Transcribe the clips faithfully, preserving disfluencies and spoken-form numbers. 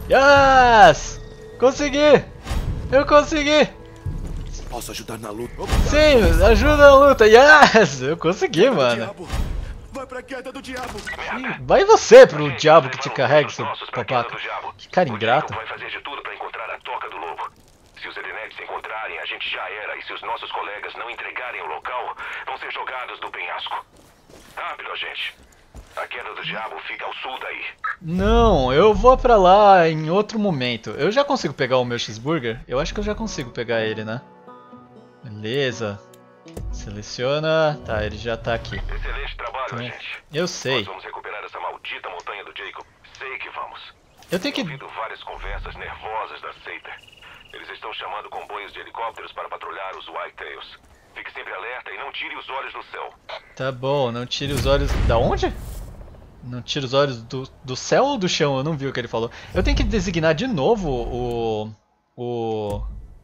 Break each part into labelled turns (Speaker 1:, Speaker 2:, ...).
Speaker 1: Yes! Consegui! Eu consegui!
Speaker 2: Posso ajudar na luta?
Speaker 1: Sim, ajuda na luta! Yes! Eu consegui, mano!
Speaker 2: Vai pra queda do diabo!
Speaker 1: Vai você pro diabo que te carrega, seu babaca! Que cara ingrato!
Speaker 3: vai fazer de tudo pra encontrar a toca do lobo. Se os Edenetes se encontrarem, a gente já era. E se os nossos colegas não entregarem o local, vão ser jogados do penhasco. Rápido, gente. A queda do diabo fica ao sul daí.
Speaker 1: Não, eu vou pra lá em outro momento. Eu já consigo pegar o meu cheeseburger? Eu acho que eu já consigo pegar ele, né? Beleza. Seleciona. Tá, ele já tá aqui.
Speaker 3: Excelente trabalho,
Speaker 1: Então,
Speaker 3: gente.
Speaker 1: eu sei.
Speaker 3: Nós vamos recuperar essa maldita montanha do Jacob. Sei que vamos.
Speaker 1: Eu tenho que...
Speaker 3: Tenho ouvido várias conversas nervosas da seita. Eles estão chamando comboios de helicópteros para patrulhar os Whitetails. Fique sempre alerta e não tire os olhos do céu.
Speaker 1: Tá bom, não tire os olhos... Da onde? Não tire os olhos do, do céu ou do chão? Eu não vi o que ele falou. Eu tenho que designar de novo o... O...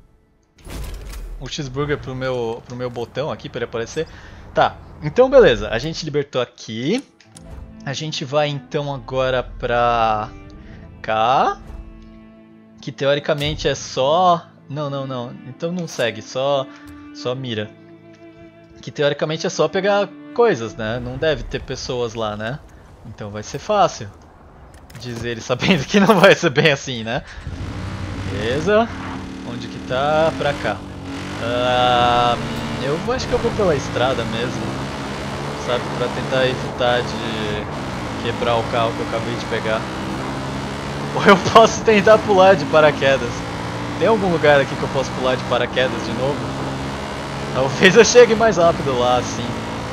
Speaker 1: O cheeseburger pro meu, pro meu botão aqui, para ele aparecer. Tá, então beleza. A gente libertou aqui. A gente vai então agora pra... Cá. Que teoricamente é só... Não, não, não. Então não segue, só, só mira. Que teoricamente é só pegar coisas, né? Não deve ter pessoas lá, né? Então vai ser fácil. Diz ele sabendo que não vai ser bem assim, né? Beleza. Onde que tá? Pra cá. Ah, eu acho que eu vou pela estrada mesmo. Sabe? Pra tentar evitar de quebrar o carro que eu acabei de pegar. Ou eu posso tentar pular de paraquedas. Tem algum lugar aqui que eu posso pular de paraquedas de novo? Talvez eu chegue mais rápido lá, assim.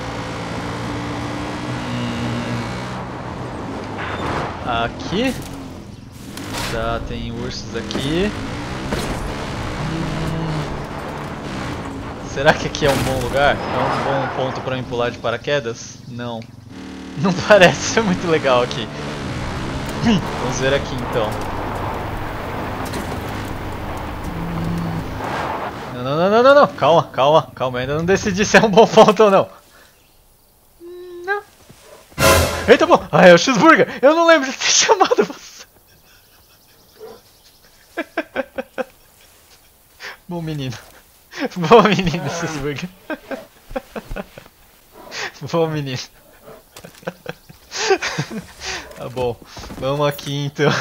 Speaker 1: Hum... Aqui. Tá, tem ursos aqui. Hum... Será que aqui é um bom lugar? É um bom ponto pra eu pular de paraquedas? Não. Não parece ser muito legal aqui. Vamos ver aqui então. Não, não, não, não, não, calma, calma, calma, eu ainda não decidi se é um bom ponto ou não. Não. Eita, bom, ah, é o cheeseburger, eu não lembro de ter chamado você. Bom menino, bom menino, cheeseburger. Bom menino. Tá bom, vamos aqui então.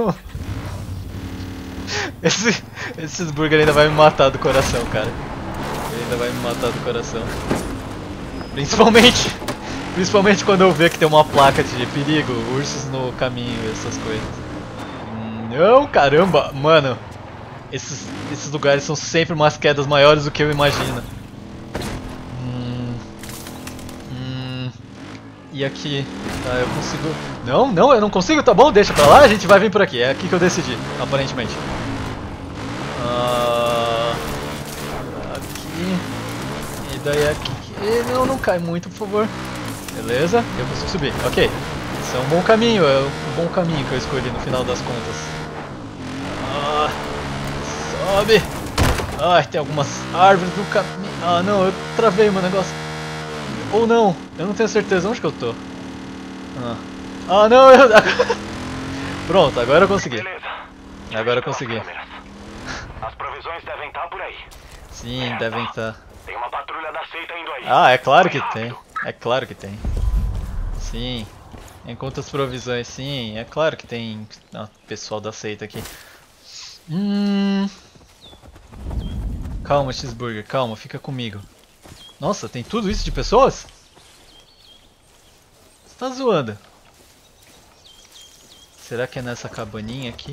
Speaker 1: Esse, esse cheeseburger ainda vai me matar do coração, cara. Ele ainda vai me matar do coração. Principalmente, principalmente quando eu ver que tem uma placa de perigo, ursos no caminho e essas coisas. Não, caramba, mano. Esses, esses lugares são sempre umas quedas maiores do que eu imagino. Hum, hum, e aqui, tá, eu consigo... Não, não, eu não consigo, tá bom, deixa pra lá, a gente vai vir por aqui. É aqui que eu decidi, aparentemente. Uh, aqui. E daí aqui. E não, não cai muito, por favor. Beleza, eu consigo subir. Ok. Esse é um bom caminho, é um bom caminho que eu escolhi no final das contas. Ah, sobe. Ai, tem algumas árvores no caminho. Ah, não, eu travei meu negócio. Ou não, eu não tenho certeza onde que eu tô. Ah, ah não, eu... Pronto, agora eu consegui. Agora eu consegui.
Speaker 3: As provisões devem estar por aí.
Speaker 1: Sim, é, devem estar.
Speaker 3: Tem uma patrulha da seita indo aí.
Speaker 1: Ah, é claro que tem. É claro que tem. Sim. Enquanto as provisões, sim. É claro que tem ah, pessoal da seita aqui. Hum... Calma, cheeseburger, calma, fica comigo. Nossa, tem tudo isso de pessoas? Você tá zoando? Será que é nessa cabaninha aqui?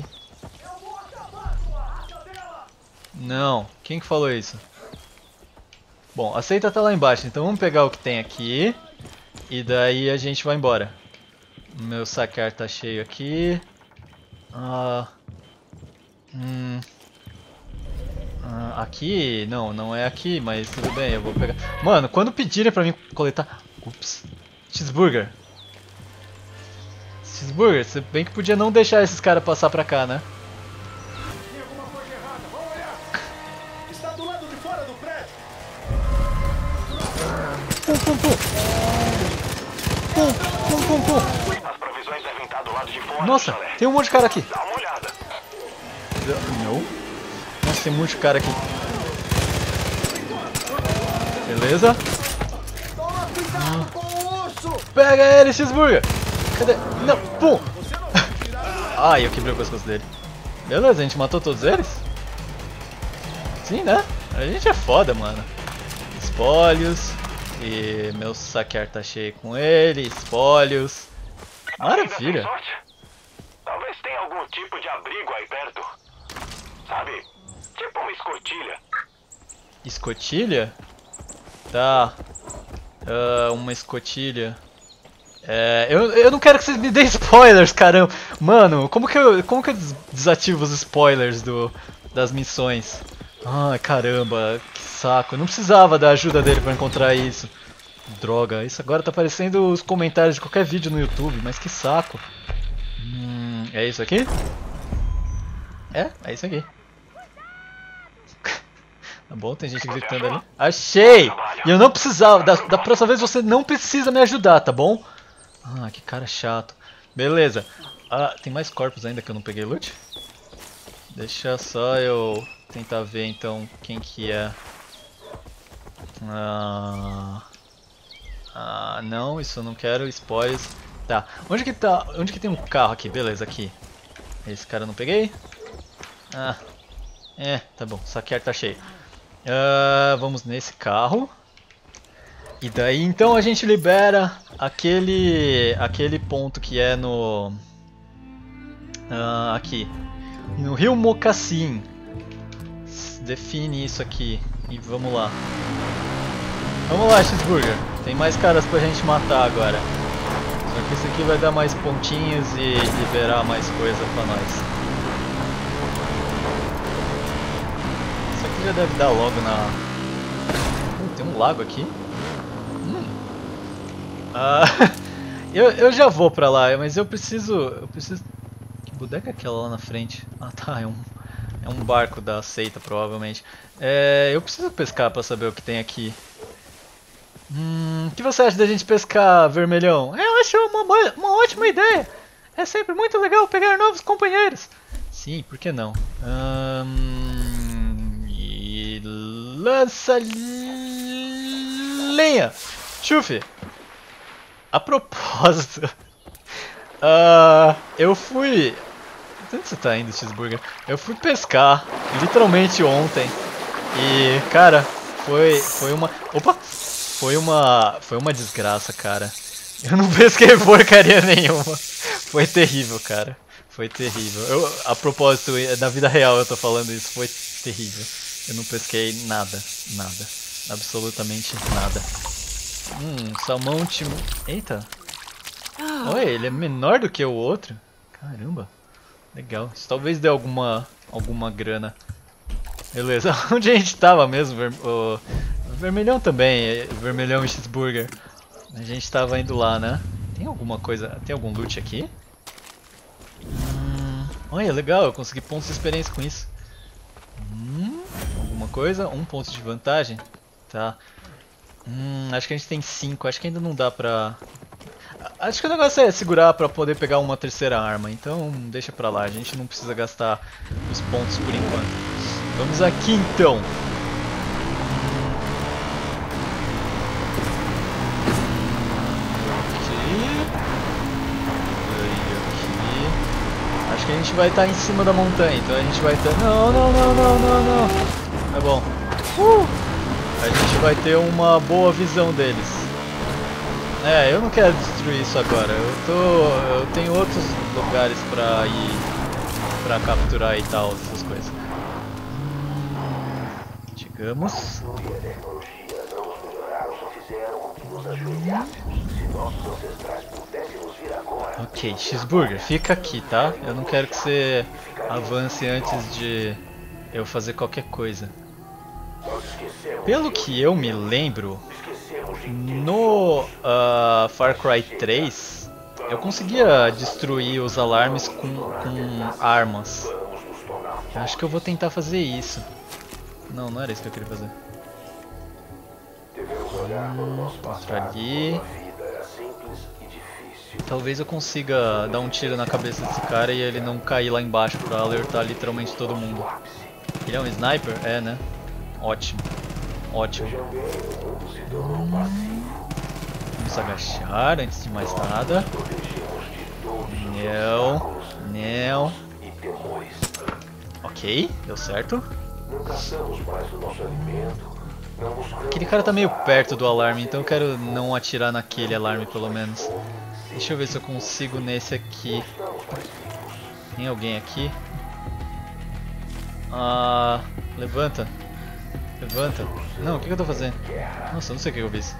Speaker 1: Não, quem que falou isso? Bom, a seita tá lá embaixo, então vamos pegar o que tem aqui. E daí a gente vai embora. Meu sacar tá cheio aqui. Ah, hum, ah, aqui? Não, não é aqui, mas tudo bem, eu vou pegar. Mano, quando pedirem pra mim coletar... Ups. Cheeseburger. Cheeseburger, você bem que podia não deixar esses caras passar pra cá, né? Pum, pum, pum. Pum, pum, pum, pum.
Speaker 3: As provisões devem estar do lado de fora.
Speaker 1: Nossa, tem um monte de cara aqui.
Speaker 3: Dá uma olhada.
Speaker 1: rapidão. Não. Nossa, tem muito cara aqui. Beleza. Pega ele, cheeseburger! Cadê? Não, pum! Ai, eu quebrei o pescoço dele. Beleza, a gente matou todos eles? Sim, né? A gente é foda, mano. Espólios. E meu saquear tá cheio com ele. Espólios. Maravilha.
Speaker 3: Ainda tem sorte? Talvez tenha algum tipo de abrigo aí perto. Sabe? Tipo uma escotilha.
Speaker 1: Escotilha? Tá. Uh, uma escotilha. É, eu, eu não quero que vocês me deem spoilers, caramba. Mano, como que eu, como que eu des- desativo os spoilers do, das missões? Ai, caramba, que saco. Eu não precisava da ajuda dele pra encontrar isso. Droga, isso agora tá parecendo os comentários de qualquer vídeo no YouTube, mas que saco. Hum, é isso aqui? É, é isso aqui. Tá bom, tem gente gritando ali. Achei! E eu não precisava, da, da próxima vez você não precisa me ajudar, tá bom? Ah, que cara chato. Beleza. Ah, tem mais corpos ainda que eu não peguei loot? Deixa só eu tentar ver então quem que é. Ah, ah não, isso eu não quero. Spoilers. Tá, onde que tá? Onde que tem um carro aqui? Beleza, aqui. Esse cara eu não peguei. Ah, é, tá bom, saquear tá cheio. Uh, vamos nesse carro. E daí então a gente libera aquele aquele ponto que é no uh, aqui no Rio Mocassim. Define isso aqui e vamos lá. Vamos lá, cheeseburger. Tem mais caras pra gente matar agora. Só que esse aqui vai dar mais pontinhos e liberar mais coisa pra nós. Isso aqui já deve dar logo na... Hum, tem um lago aqui. Hum. Ah, eu, eu já vou pra lá, mas eu preciso... Eu preciso... Que bodega é aquela lá na frente? Ah tá, é um, é um barco da seita provavelmente. É, eu preciso pescar pra saber o que tem aqui. Hum, o que você acha da gente pescar, vermelhão? Eu acho uma, uma ótima ideia. É sempre muito legal pegar novos companheiros. Sim, por que não? Hum, e lança lenha. Chufi. A propósito, uh, eu fui... Onde você tá indo, cheeseburger? Eu fui pescar, literalmente ontem. E, cara, foi, foi uma... Opa! Foi uma, foi uma desgraça, cara. Eu não pesquei porcaria nenhuma. Foi terrível, cara. Foi terrível. Eu, a propósito, na vida real eu tô falando isso, foi terrível. Eu não pesquei nada, nada. Absolutamente nada. Hum, salmão timo... Eita. Oi, ele é menor do que o outro? Caramba. Legal. Isso talvez dê alguma, alguma grana. Beleza. Onde a gente tava mesmo? Ver... O... Vermelhão também. Vermelhão e cheeseburger. A gente tava indo lá, né? Tem alguma coisa... Tem algum loot aqui? Hum... Olha, legal. Eu consegui pontos de experiência com isso. Hum... Alguma coisa? Um ponto de vantagem? Tá. Hum... Acho que a gente tem cinco. Acho que ainda não dá pra... Acho que o negócio é segurar pra poder pegar uma terceira arma, então deixa pra lá, a gente não precisa gastar os pontos por enquanto. Vamos aqui então. Aqui. Aqui. Acho que a gente vai estar em cima da montanha, então a gente vai ter... Não, não, não, não, não, não. Tá bom. Uh! A gente vai ter uma boa visão deles. É, eu não quero destruir isso agora. Eu tô, eu tenho outros lugares pra ir, pra capturar e tal, essas coisas. Chegamos. Ok, cheeseburger, fica aqui, tá? Eu não quero que você avance antes de eu fazer qualquer coisa. Pelo que eu me lembro, no uh, Far Cry três, eu conseguia destruir os alarmes com, com armas. Eu acho que eu vou tentar fazer isso. Não, não era isso que eu queria fazer. Hum, mostra ali. Talvez eu consiga dar um tiro na cabeça desse cara e ele não cair lá embaixo pra alertar literalmente todo mundo. Ele é um sniper? É, né? Ótimo. Ótimo. Vamos agachar antes de mais nada. Não. Não. Ok, deu certo. Aquele cara tá meio perto do alarme, então eu quero não atirar naquele alarme pelo menos. Deixa eu ver se eu consigo nesse aqui. Tem alguém aqui? Ah, levanta. Levanta. Não, o que, que eu tô fazendo? Nossa, eu não sei o que eu fiz.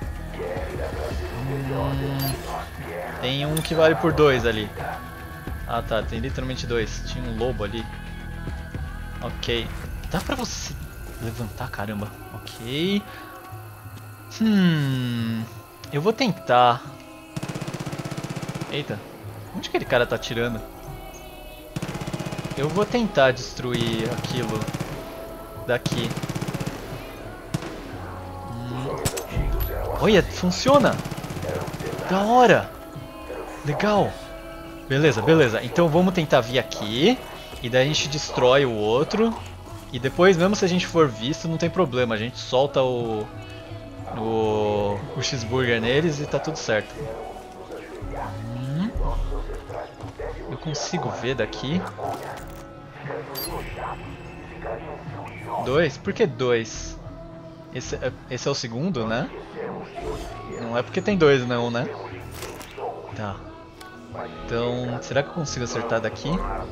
Speaker 1: Hum, tem um que vale por dois ali. Ah tá, tem literalmente dois. Tinha um lobo ali. Ok. Dá pra você levantar, caramba. Ok. Hum. Eu vou tentar. Eita. Onde aquele cara tá atirando? Eu vou tentar destruir aquilo daqui. Hum. Olha, funciona! Da hora! Legal! Beleza, beleza. Então vamos tentar vir aqui. E daí a gente destrói o outro. E depois, mesmo se a gente for visto, não tem problema. A gente solta o, o, o cheeseburger neles e tá tudo certo. Hum. Eu consigo ver daqui. Dois? Por que dois? Esse é, esse é o segundo, né? Não é porque tem dois não, né? Tá. Então, será que eu consigo acertar daqui?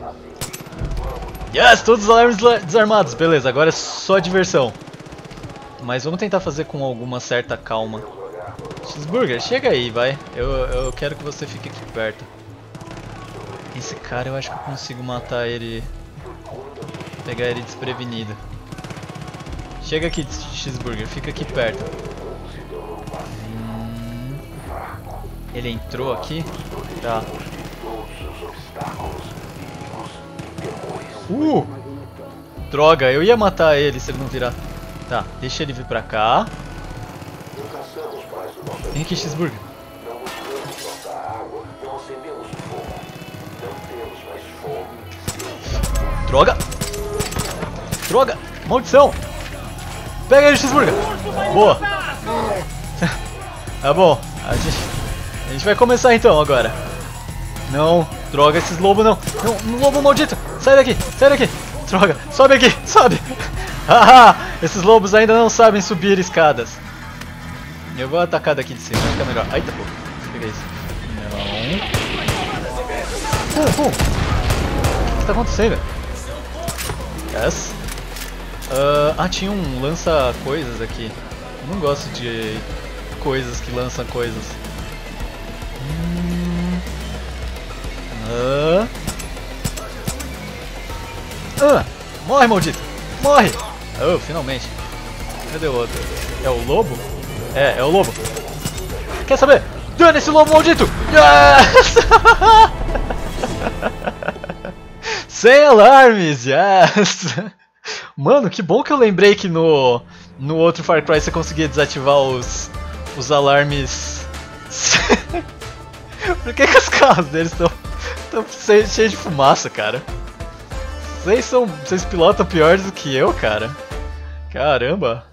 Speaker 1: Yes! Todos os alarmes desarmados! Beleza, agora é só diversão. Mas vamos tentar fazer com alguma certa calma. Cheeseburger, chega aí, vai. Eu, eu quero que você fique aqui perto. Esse cara eu acho que eu consigo matar ele. Pegar ele desprevenido. Chega aqui, Cheeseburger, fica aqui perto. Hum, ele entrou aqui? Tá. Uh! Droga, eu ia matar ele se ele não virar. Tá, deixa ele vir pra cá. Vem aqui, Cheeseburger. Droga! Droga! Maldição! Pega ele, Cheeseburger! Boa! Tá bom, a gente, a gente vai começar então agora. Não, droga, esses lobos não. Não, lobo maldito! Sai daqui, sai daqui! Droga, sobe aqui, sobe! Haha, esses lobos ainda não sabem subir escadas. Eu vou atacar daqui de cima, fica melhor. Eita, pô, pega isso. Não. Pum, pum. O que tá acontecendo? Yes. Uh, ah, tinha um lança-coisas aqui. Eu não gosto de coisas que lançam coisas. Hum. Uh. Uh. Morre, maldito! Morre! Oh, finalmente. Cadê o outro? É o lobo? É, é o lobo. Quer saber? Dane esse lobo maldito! Yes! Sem alarmes, yes! Mano, que bom que eu lembrei que no, no outro Far Cry você conseguia desativar os, os alarmes. Por que, que os carros deles estão cheios de fumaça, cara? Vocês são. Vocês pilotam pior do que eu, cara. Caramba.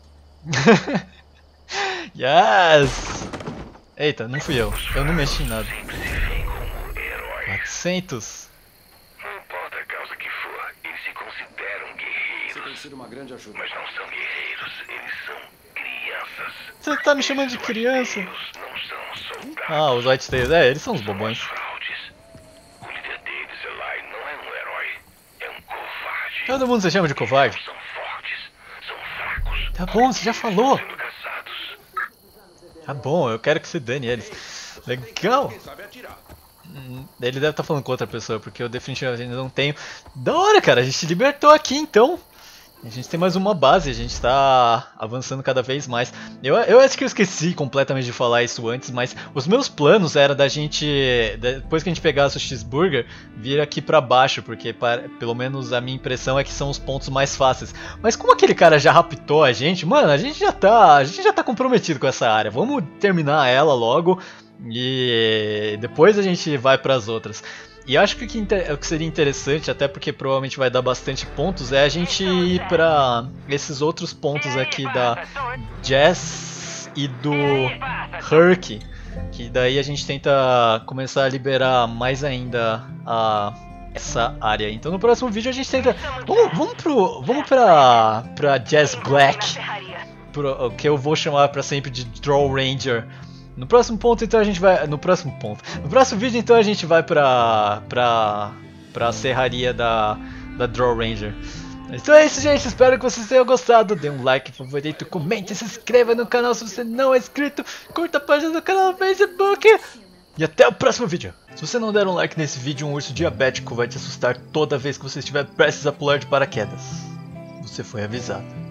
Speaker 1: Yes! Eita, não fui eu. Eu não mexi em nada. quatrocentos.
Speaker 3: Não importa a causa que for, eles se consideram guerreiros.
Speaker 2: Você tem sido uma grande ajuda.
Speaker 3: Mas não são guerreiros, eles são crianças.
Speaker 1: Você tá me chamando de criança?
Speaker 3: Eles não são soldados.
Speaker 1: Ah, os Whitetails. É, eles são os bobões.
Speaker 3: Fraudes. O líder deles, Eli, não é um herói. É um covarde.
Speaker 1: Todo mundo se chama de covarde.
Speaker 3: São fortes, são fracos.
Speaker 1: Tá bom, você já falou.
Speaker 3: Sendo caçados.
Speaker 1: Tá bom, eu quero que você dane eles. Legal.
Speaker 2: Sabe atirar.
Speaker 1: Hum, Ele deve estar falando com outra pessoa, porque eu definitivamente não tenho. Da hora, cara, a gente libertou aqui então. A gente tem mais uma base, a gente tá avançando cada vez mais. Eu, eu acho que eu esqueci completamente de falar isso antes, mas os meus planos era da gente, depois que a gente pegasse o cheeseburger, vir aqui pra baixo, porque para, pelo menos a minha impressão é que são os pontos mais fáceis. Mas como aquele cara já raptou a gente, mano, a gente já tá, a gente já tá comprometido com essa área. Vamos terminar ela logo. E gente, depois a gente vai para as outras. E acho que o que, inter... o que seria interessante, até porque provavelmente vai dar bastante pontos, é a gente ir para esses outros pontos aqui da Jess e do Herc, que daí a gente tenta começar a liberar mais ainda a essa área. Então no próximo vídeo a gente tenta, vamos, vamos pro, vamos para para Jess Black, pro, que eu vou chamar para sempre de Draw Ranger. No próximo ponto, então a gente vai. No próximo ponto. No próximo vídeo, então a gente vai pra. pra. pra serraria da. da Draw Ranger. Então é isso, gente. Espero que vocês tenham gostado. Dê um like, favorito, comente, se inscreva no canal se você não é inscrito. Curta a página do canal no Facebook. E até o próximo vídeo. Se você não der um like nesse vídeo, um urso diabético vai te assustar toda vez que você estiver prestes a pular de paraquedas. Você foi avisado.